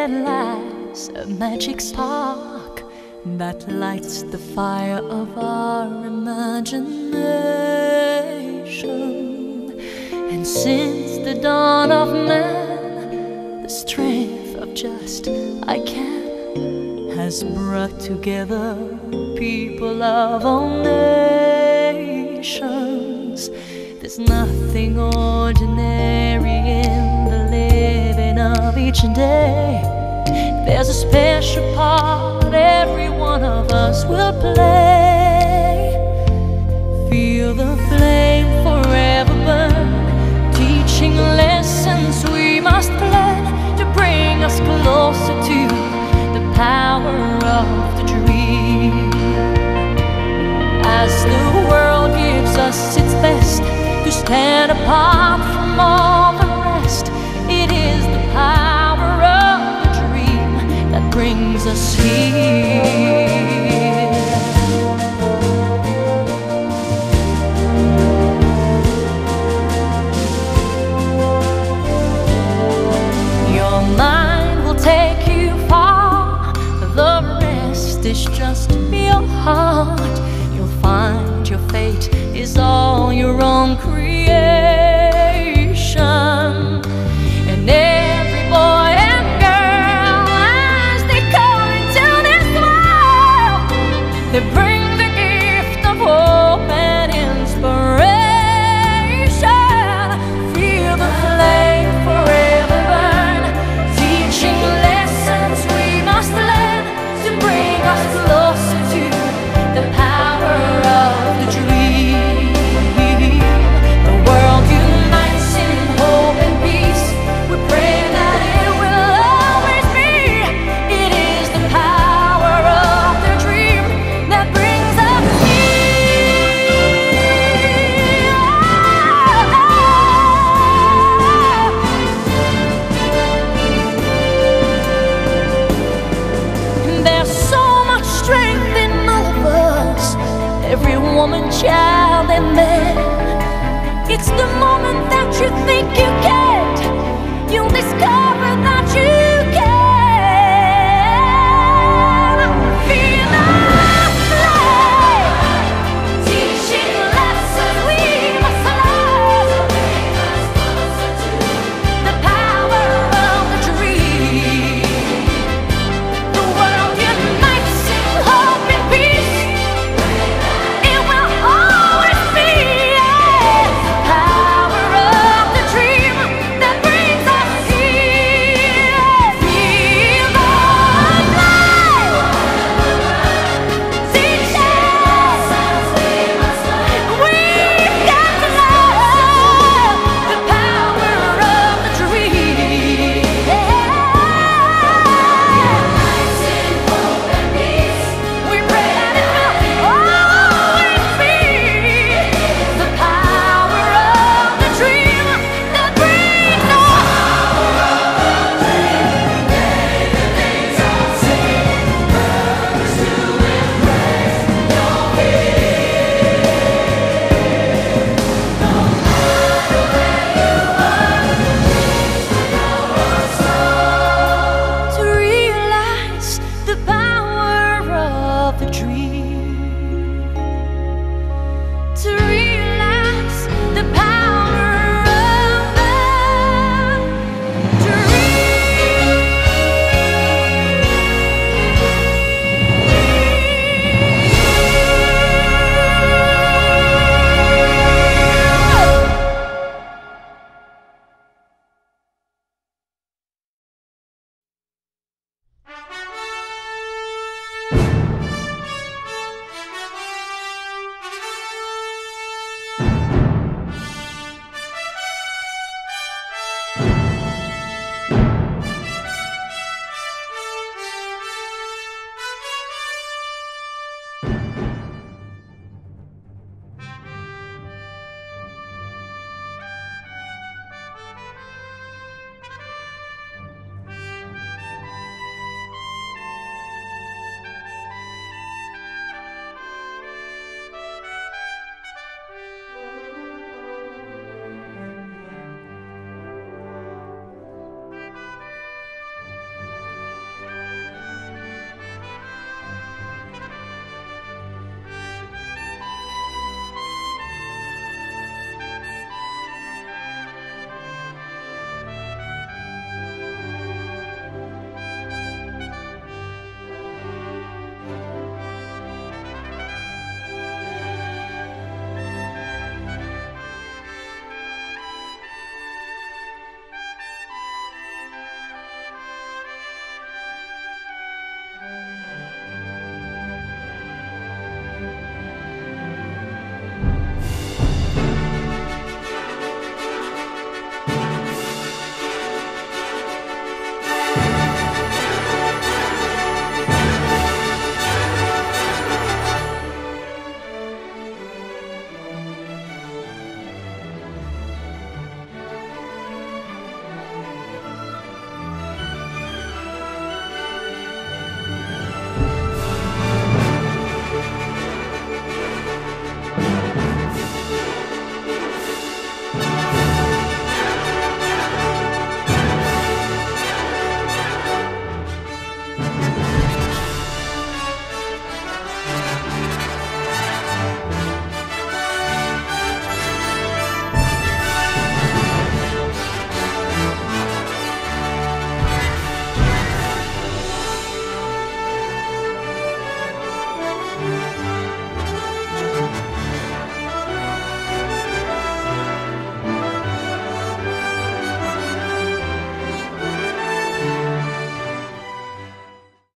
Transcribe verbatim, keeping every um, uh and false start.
there lies a magic spark that lights the fire of our imagination. And since the dawn of man, the strength of just I can has brought together people of all nations. There's nothing ordinary in the living of each day. There's a special part every one of us will play. Feel the flame forever burn, teaching lessons we must learn to bring us closer to the power of the dream. As the world gives us its best to stand apart from all the rest, it is the power of the dream that brings us here. Your mind will take you far, the rest is just your heart. You'll find your fate is all your own creation. And every boy and girl, as they come into this world, they bring the gift of hope and inspiration. Feel the flame forever burn, teaching lessons we must learn to bring us closer to the power of the dream. The world unites in hope and peace. We pray that it will always be. It is the power of the dream that brings us here. There's so much strength in all of us, every woman, child, and man. It's the moment that you think you can't, you'll discover that